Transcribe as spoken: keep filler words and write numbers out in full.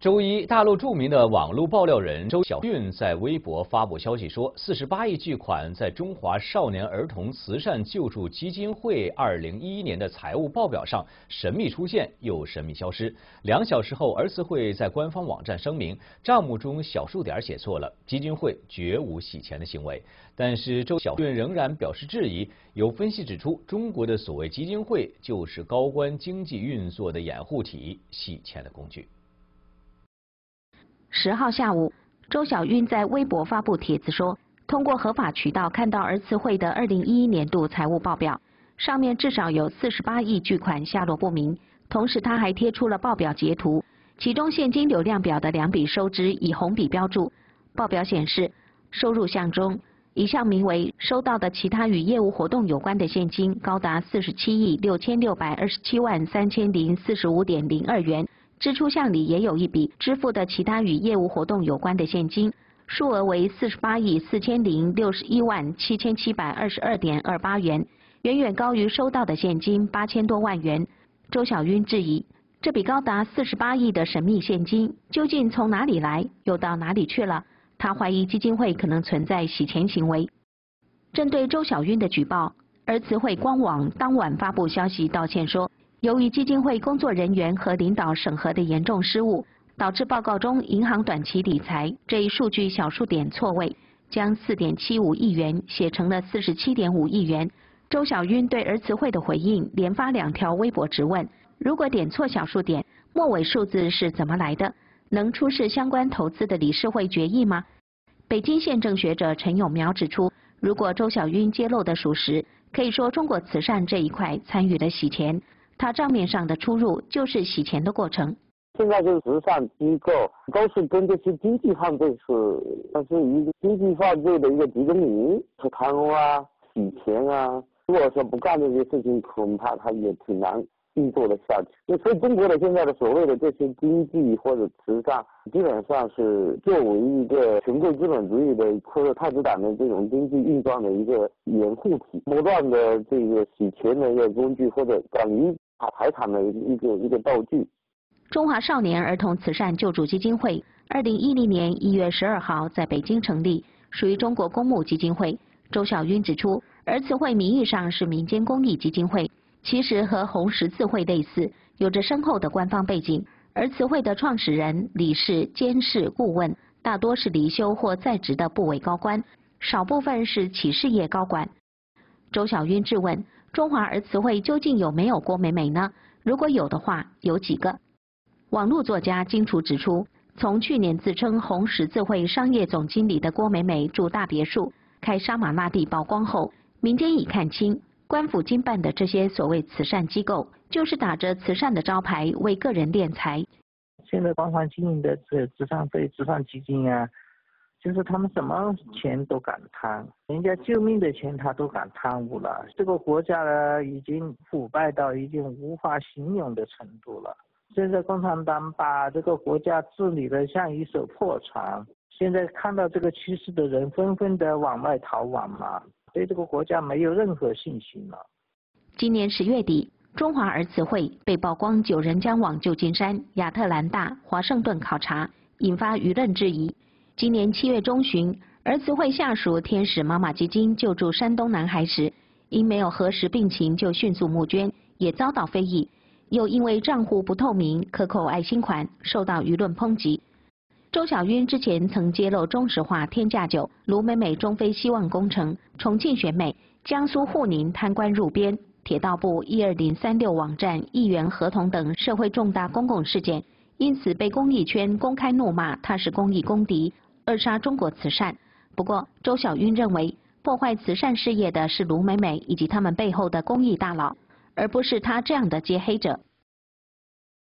周一，大陆著名的网络爆料人周小运在微博发布消息说，四十八亿巨款在中华少年儿童慈善救助基金会二零一一年的财务报表上神秘出现又神秘消失。两小时后，儿慈会在官方网站声明，账目中小数点写错了，基金会绝无洗钱的行为。但是周小运仍然表示质疑。有分析指出，中国的所谓基金会就是高官经济运作的掩护体，洗钱的工具。 十号下午，周小运在微博发布帖子说，通过合法渠道看到儿慈会的二零一一年度财务报表，上面至少有四十八亿巨款下落不明。同时，他还贴出了报表截图，其中现金流量表的两笔收支以红笔标注。报表显示，收入项中，一项名为收到的其他与业务活动有关的现金高达四十七亿六千六百二十七万三千零四十五点零二元。支出项里也有一笔支付的其他与业务活动有关的现金，数额为四十八亿四千零六十一万七千七百二十二点二八元，远远高于收到的现金八千多万元。周小运质疑，这笔高达四十八亿的神秘现金究竟从哪里来，又到哪里去了？他怀疑基金会可能存在洗钱行为。针对周小运的举报，儿慈会官网当晚发布消息道歉说，由于基金会工作人员和领导审核的严重失误，导致报告中银行短期理财这一数据小数点错位，将四点七五亿元写成了四十七点五亿元。周小运对儿慈会的回应连发两条微博质问：如果点错小数点，末尾数字是怎么来的？能出示相关投资的理事会决议吗？北京宪政学者陈永苗指出，如果周小运揭露的属实，可以说中国慈善这一块参与了洗钱。他账面上的出入就是洗钱的过程。 现在就是慈善机构都是跟这些经济犯罪是，它是一个经济犯罪的一个集中营，是贪污啊、洗钱啊。如果说不干这些事情，恐怕他也挺难运作的下去。所以中国的现在的所谓的这些经济或者慈善，基本上是作为一个穷贵资本主义的或者太子党的这种经济运转的一个掩护体，不断的这个洗钱的一个工具，或者等于打财产的一个一个道具。 中华少年儿童慈善救助基金会二零一零年一月十二号在北京成立，属于中国公募基金会。周小运指出，儿慈会名义上是民间公益基金会，其实和红十字会类似，有着深厚的官方背景。儿慈会的创始人、理事、监事、顾问大多是离休或在职的部委高官，少部分是企事业高管。周小运质问，中华儿慈会究竟有没有郭美美呢？如果有的话，有几个？网络作家金楚指出，从去年自称红十字会商业总经理的郭美美住大别墅、开杀马那地曝光后，民间已看清，官府经办的这些所谓慈善机构，就是打着慈善的招牌为个人敛财。 现在官方经营的这慈善会、慈善基金啊，就是他们什么钱都敢贪，人家救命的钱他都敢贪污了。这个国家呢，已经腐败到已经无法形容的程度了。现在共产党把这个国家治理得像一艘破船，现在看到这个趋势的人纷纷的往外逃亡嘛，对这个国家没有任何信心了。 今年十月底，中华儿慈会被曝光九人将往旧金山、亚特兰大、华盛顿考察，引发舆论质疑。今年七月中旬，儿慈会下属天使妈妈基金救助山东男孩时，因没有核实病情就迅速募捐，也遭到非议。又因为账户不透明，克扣爱心款，受到舆论抨击。周小运之前曾揭露中石化天价酒、卢美美中非希望工程、重庆选美、江苏沪宁贪官入编、铁道部一二零三六网站议员合同等社会重大公共事件，因此被公益圈公开怒骂他是公益公敌，扼杀中国慈善。不过，周小运认为，破坏慈善事业的是卢美美以及他们背后的公益大佬，而不是他这样的揭黑者。